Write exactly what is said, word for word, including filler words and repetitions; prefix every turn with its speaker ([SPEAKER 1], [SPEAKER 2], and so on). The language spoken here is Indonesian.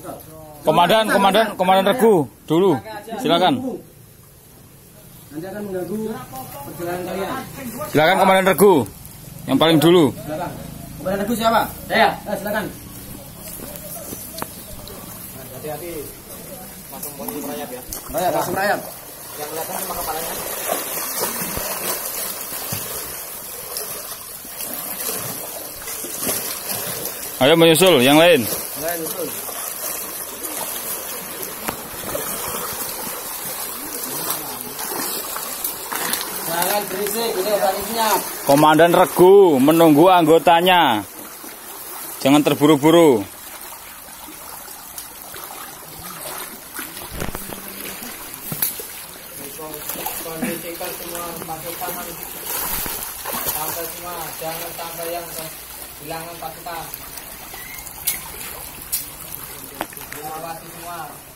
[SPEAKER 1] Komandan, komandan, komandan regu dulu. Silakan.
[SPEAKER 2] Nanti akan mengganggu perjalanan kalian.
[SPEAKER 1] Silakan komandan regu. Yang paling dulu.
[SPEAKER 2] Silakan. Komandan regu siapa? Saya. Nah, silakan. Hati-hati. Langsung posisi merayap ya. Merayap, langsung merayap. Yang kelihatan cuma kepalanya.
[SPEAKER 1] Ayo menyusul yang lain.
[SPEAKER 2] Yang lain menyusul. Jangan berisik, ini operasinya.
[SPEAKER 1] Komandan regu menunggu anggotanya. Jangan terburu-buru.
[SPEAKER 2] Kondisikan semua pasukan sampai semua, jangan sampai yang kehilangan pasukan. Awasi semua.